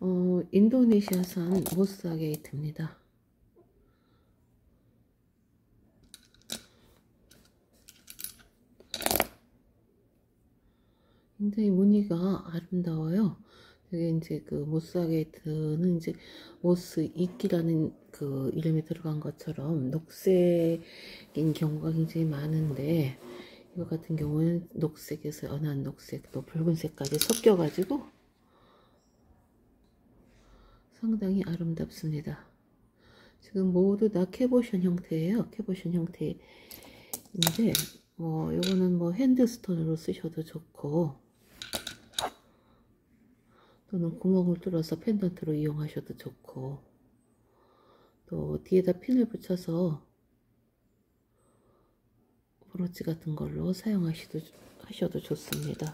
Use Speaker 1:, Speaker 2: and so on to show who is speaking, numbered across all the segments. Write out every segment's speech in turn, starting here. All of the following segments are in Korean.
Speaker 1: 인도네시아산 모스아게이트입니다. 굉장히 무늬가 아름다워요. 이게 이제 그 모스아게이트는 이제 모스 이끼라는 그 이름이 들어간 것처럼 녹색인 경우가 굉장히 많은데, 이거 같은 경우는 녹색에서 연한 녹색 또 붉은색까지 섞여 가지고 상당히 아름답습니다. 지금 모두 다 캐보션 형태예요. 캐보션 형태인데, 요거는 핸드스톤으로 쓰셔도 좋고, 또는 구멍을 뚫어서 펜던트로 이용하셔도 좋고, 또 뒤에다 핀을 붙여서 브로치 같은 걸로 사용하셔도 좋습니다.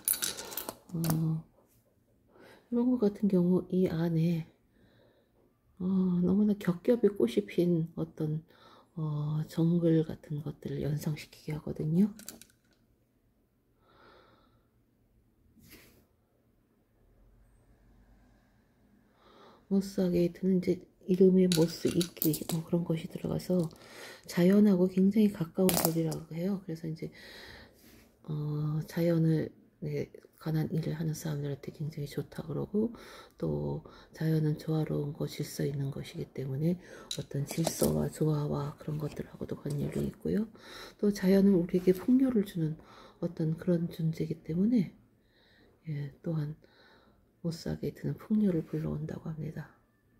Speaker 1: 이런 것 같은 경우 이 안에 너무나 겹겹이 꽃이 핀 어떤 정글 같은 것들을 연상시키게 하거든요. 모스아게이트는 이제 이름에 모스 이끼 그런 것이 들어가서 자연하고 굉장히 가까운 소리라고 해요. 그래서 이제 자연을 관한 일을 하는 사람들한테 굉장히 좋다 그러고, 또 자연은 조화로운 거 질서 있는 것이기 때문에 어떤 질서와 조화와 그런 것들하고도 관련이 있고요. 또 자연은 우리에게 풍요를 주는 어떤 그런 존재이기 때문에 또한 모스아게이트는 풍요를 불러온다고 합니다.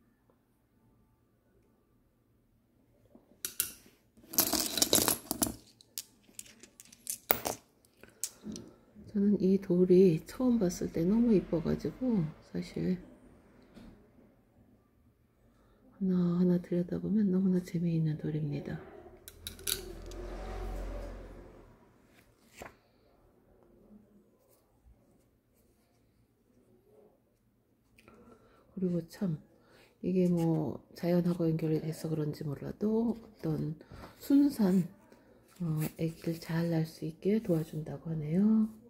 Speaker 1: 저는 이 돌이 처음 봤을 때 너무 이뻐가지고 사실 하나하나 들여다보면 너무나 재미있는 돌입니다. 그리고 참 이게 자연하고 연결이 돼서 그런지 몰라도 어떤 순산 아기를 잘 낳을 수 있게 도와준다고 하네요.